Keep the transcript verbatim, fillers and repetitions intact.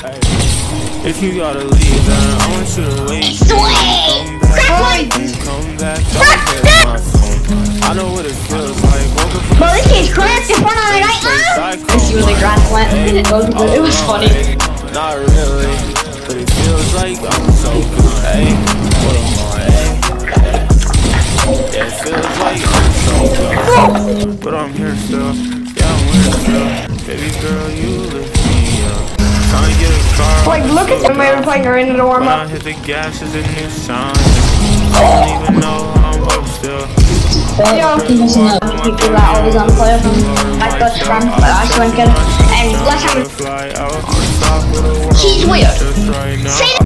If you gotta leave, then I want you to wait. Come back, come back, don't hit my phone. I know what it feels like. Bro, this game's cracked in front of me right now. This was a grand plant. It was good. It was funny. Not really, but it feels like I'm so good. Hey, what am I? Hey, yeah, it feels like I'm so good, but I'm here still. Yeah, I'm here still. Baby girl, you lift me up. Trying to get a car. Like, look at them. They were playing her into the warm up. When I hit the gas, is a new sound. I don't even know I'm up still. Yo, people that always on play from my best friend, but I still don't get it. And last time, he's weird. Say